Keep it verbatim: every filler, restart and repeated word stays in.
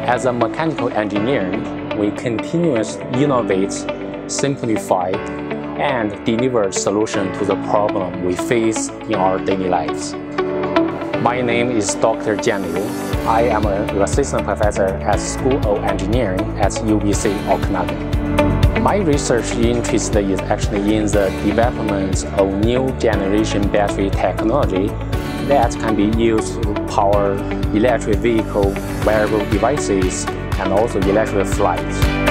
As a mechanical engineer, we continuously innovate, simplify, and deliver solutions to the problem we face in our daily lives. My name is Doctor Jian. I am an assistant professor at School of Engineering at U B C Okanagan. My research interest is actually in the development of new generation battery technology that can be used to power electric vehicle, wearable devices, and also electric flights.